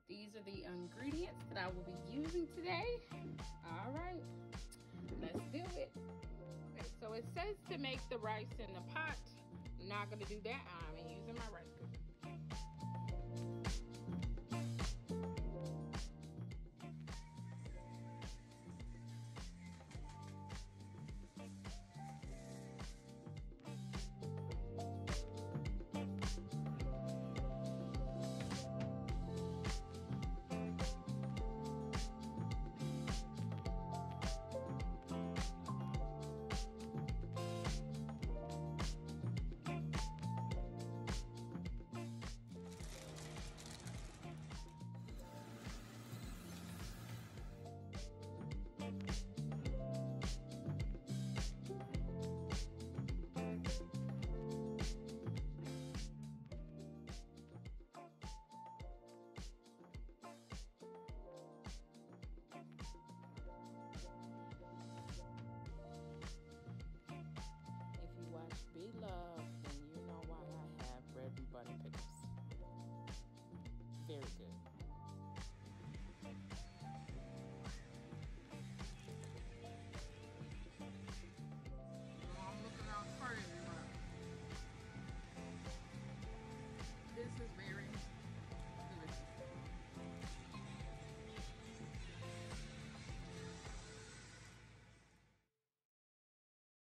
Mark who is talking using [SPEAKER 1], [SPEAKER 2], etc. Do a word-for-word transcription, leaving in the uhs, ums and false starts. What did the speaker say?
[SPEAKER 1] these are the ingredients that I will be using today. All right, let's do it. Okay, so it says to make the rice in the pot. I'm not gonna do that. I'm using my rice.